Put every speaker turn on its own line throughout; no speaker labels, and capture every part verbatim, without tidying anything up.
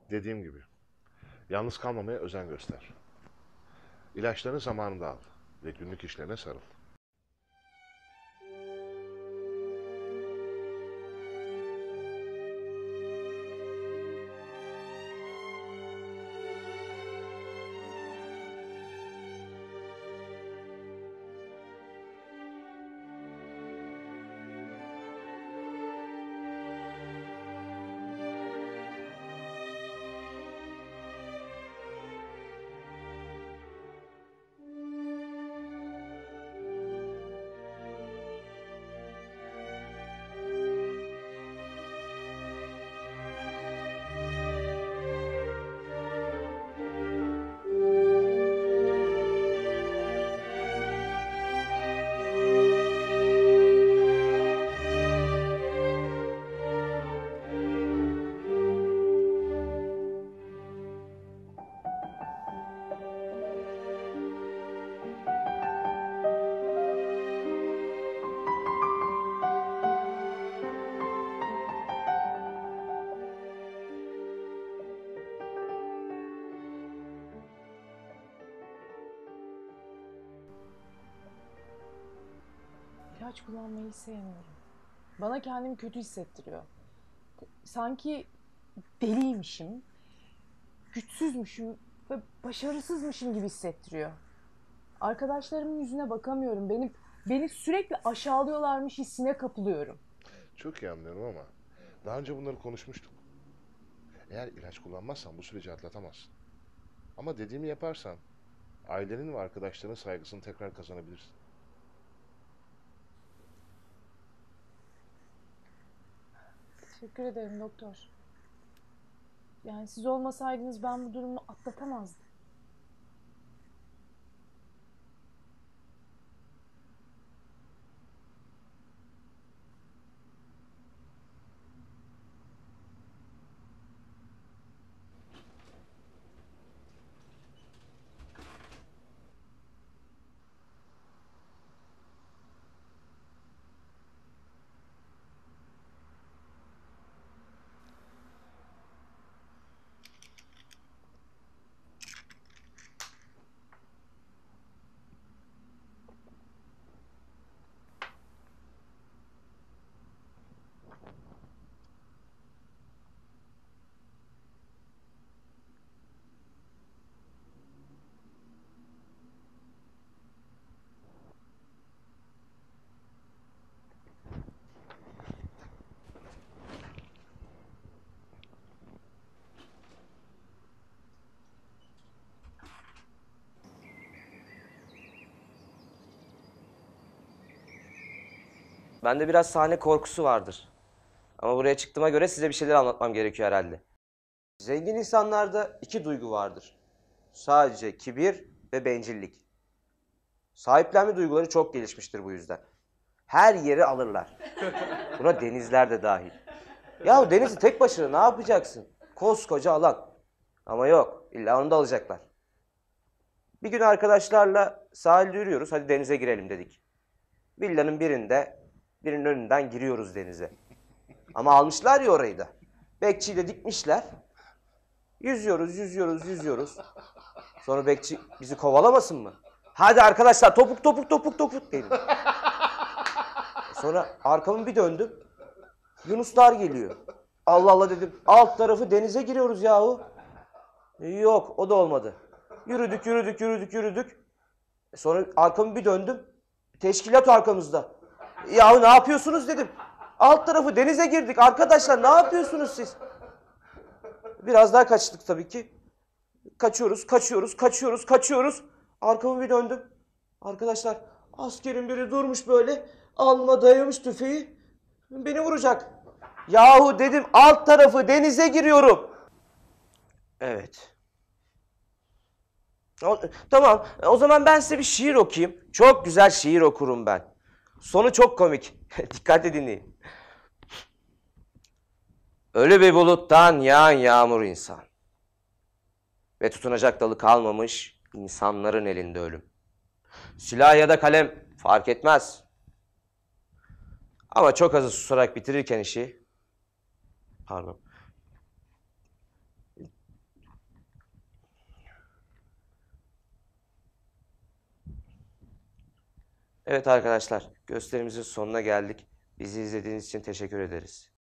Dediğim gibi, yalnız kalmamaya özen göster. İlaçlarını zamanında al ve günlük işlerine sarıl.
İlaç kullanmayı sevmiyorum. Bana kendimi kötü hissettiriyor. Sanki deliymişim, güçsüzmüşüm ve başarısızmışım gibi hissettiriyor. Arkadaşlarımın yüzüne bakamıyorum. Beni, beni sürekli aşağılıyorlarmış hissine kapılıyorum.
Çok iyi anlıyorum ama daha önce bunları konuşmuştuk. Eğer ilaç kullanmazsan bu süreci atlatamazsın. Ama dediğimi yaparsan ailenin ve arkadaşlarının saygısını tekrar kazanabilirsin.
Teşekkür ederim doktor. Yani siz olmasaydınız ben bu durumu atlatamazdım.
Bende biraz sahne korkusu vardır. Ama buraya çıktığıma göre size bir şeyler anlatmam gerekiyor herhalde. Zengin insanlarda iki duygu vardır. Sadece kibir ve bencillik. Sahiplenme duyguları çok gelişmiştir bu yüzden. Her yeri alırlar. Buna denizler de dahil. Yahu denizi tek başına ne yapacaksın? Koskoca alan. Ama yok, illa onu da alacaklar. Bir gün arkadaşlarla sahilde yürüyoruz, hadi denize girelim dedik. Villanın birinde, birinin önünden giriyoruz denize. Ama almışlar ya orayı da. Bekçiyi de dikmişler. Yüzüyoruz, yüzüyoruz, yüzüyoruz. Sonra bekçi bizi kovalamasın mı? Hadi arkadaşlar topuk topuk topuk topuk dedim. Sonra arkamı bir döndüm. Yunuslar geliyor. Allah Allah dedim. Alt tarafı denize giriyoruz yahu. Yok o da olmadı. Yürüdük yürüdük yürüdük yürüdük. Sonra arkamı bir döndüm. Teşkilat arkamızda. Yahu ne yapıyorsunuz dedim. Alt tarafı denize girdik. Arkadaşlar ne yapıyorsunuz siz? Biraz daha kaçtık tabii ki. Kaçıyoruz, kaçıyoruz, kaçıyoruz, kaçıyoruz. Arkamı bir döndüm. Arkadaşlar askerin biri durmuş böyle. Alnıma dayamış tüfeği. Beni vuracak. Yahu dedim alt tarafı denize giriyorum. Evet. O, tamam o zaman ben size bir şiir okuyayım. Çok güzel şiir okurum ben. Sonu çok komik. Dikkatle dinleyin. Ölü bir buluttan yağan yağmur insan. Ve tutunacak dalı kalmamış insanların elinde ölüm. Silah ya da kalem fark etmez. Ama çok azı susarak bitirirken işi, pardon, Evet arkadaşlar, gösterimizin sonuna geldik. Bizi izlediğiniz için teşekkür ederiz.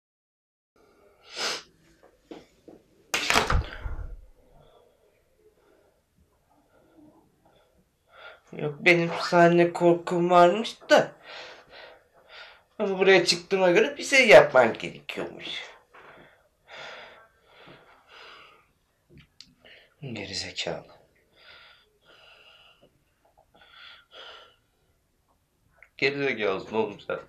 Yok, benim sahne korkum varmış da. Ama buraya çıktığıma göre bir şey yapman gerekiyormuş. Gerizekalı. Gerizekalısın oğlum sen.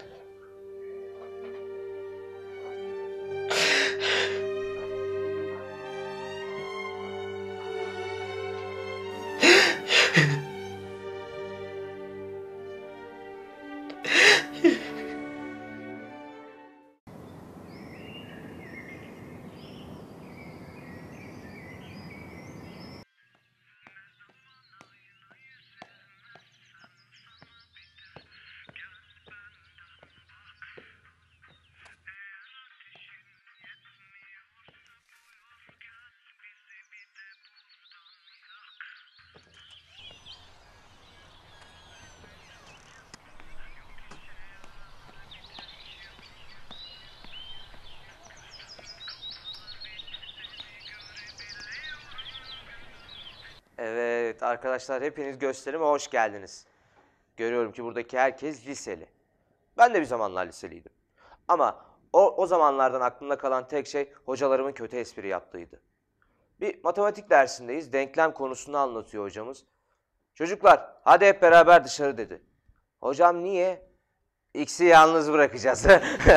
Evet arkadaşlar, hepiniz gösterime hoş geldiniz. Görüyorum ki buradaki herkes liseli. Ben de bir zamanlar liseliydim. Ama o, o zamanlardan aklımda kalan tek şey hocalarımın kötü espri yaptığıydı. Bir matematik dersindeyiz. Denklem konusunu anlatıyor hocamız. Çocuklar hadi hep beraber dışarı dedi. Hocam niye? X'i yalnız bırakacağız.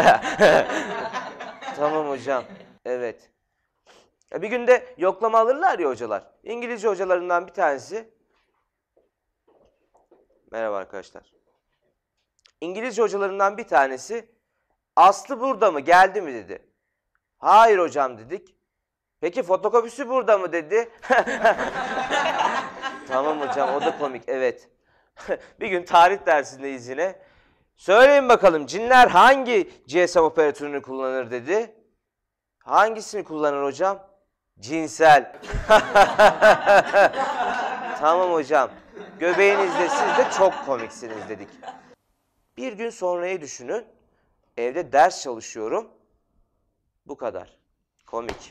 Tamam hocam. Evet. Ya bir günde yoklama alırlar ya hocalar. İngilizce hocalarından bir tanesi. Merhaba arkadaşlar. İngilizce hocalarından bir tanesi Aslı burada mı, geldi mi dedi. Hayır hocam dedik. Peki fotokopisi burada mı dedi. Tamam hocam, o da komik, evet. Bir gün tarih dersindeyiz yine. Söyleyin bakalım cinler hangi G S M operatörünü kullanır dedi. Hangisini kullanır hocam? Cinsel. Tamam hocam. Göbeğinizde siz de çok komiksiniz dedik. Bir gün sonrayı düşünün. Evde ders çalışıyorum. Bu kadar. Komik.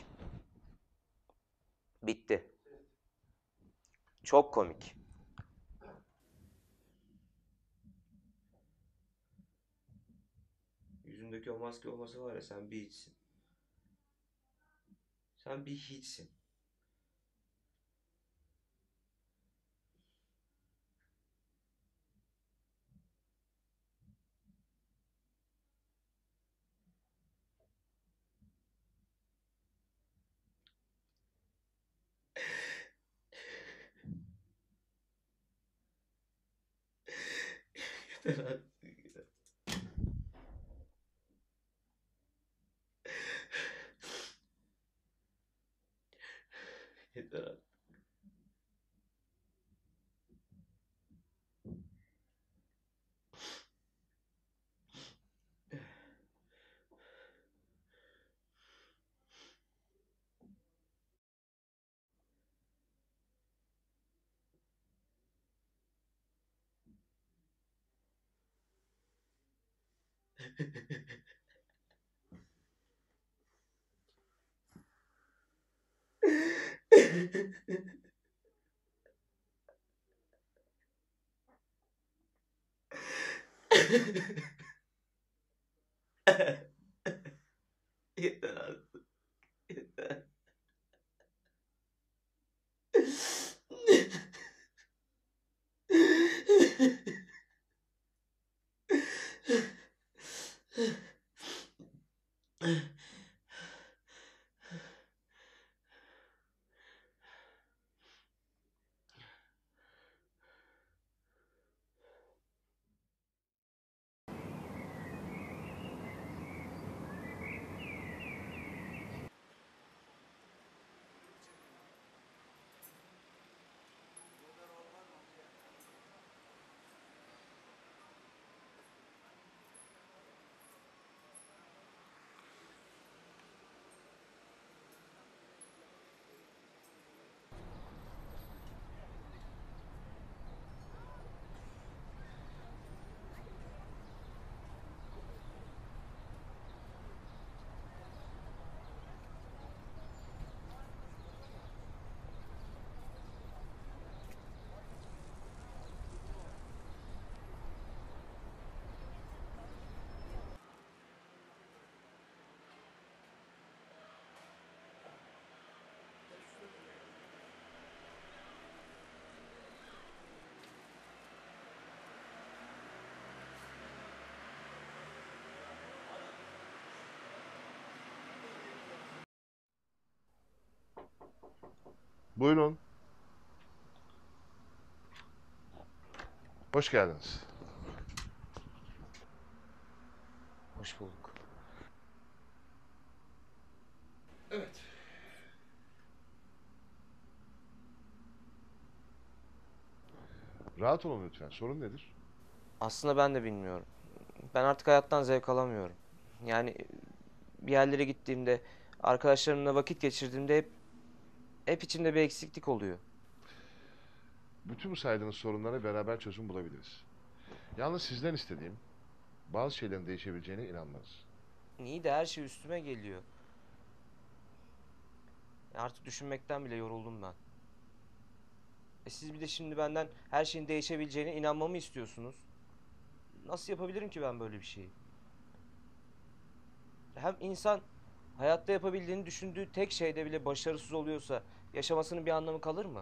Bitti. Çok komik. Yüzündeki o maske olmasa var ya, sen bir hiçsin. Sen bir hiçsin. Yeter artık. Yeter artık. Yeter artık. Yeter.
Buyurun. Hoş geldiniz.
Hoş bulduk.
Evet. Rahat olun lütfen. Sorun nedir?
Aslında ben de bilmiyorum. Ben artık hayattan zevk alamıyorum. Yani bir yerlere gittiğimde, arkadaşlarımla vakit geçirdiğimde hep, hep içimde bir eksiklik oluyor.
Bütün bu saydığınız sorunlara beraber çözüm bulabiliriz. Yalnız sizden istediğim bazı şeylerin değişebileceğine inanmanız.
İyi de her şey üstüme geliyor. Artık düşünmekten bile yoruldum ben. E siz bir de şimdi benden her şeyin değişebileceğine inanmamı istiyorsunuz. Nasıl yapabilirim ki ben böyle bir şeyi? Hem insan hayatta yapabildiğini düşündüğü tek şeyde bile başarısız oluyorsa yaşamasının bir anlamı kalır mı?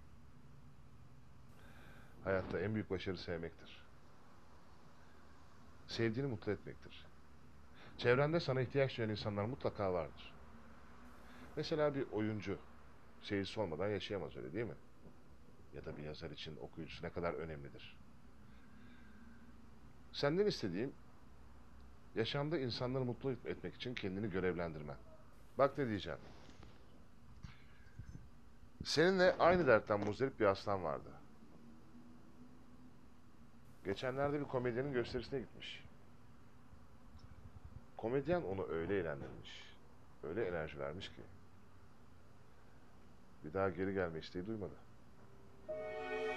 Hayatta en büyük başarı sevmektir. Sevdiğini mutlu etmektir. Çevrende sana ihtiyaç duyan insanlar mutlaka vardır. Mesela bir oyuncu seyircisi olmadan yaşayamaz, öyle değil mi? Ya da bir yazar için okuyucusu ne kadar önemlidir. Senden istediğim yaşamda insanları mutlu etmek için kendini görevlendirmen. Bak ne diyeceğim. Seninle aynı dertten muzdarip bir aslan vardı. Geçenlerde bir komedyenin gösterisine gitmiş. Komedyen onu öyle eğlendirmiş, öyle enerji vermiş ki bir daha geri gelme isteği duymadı.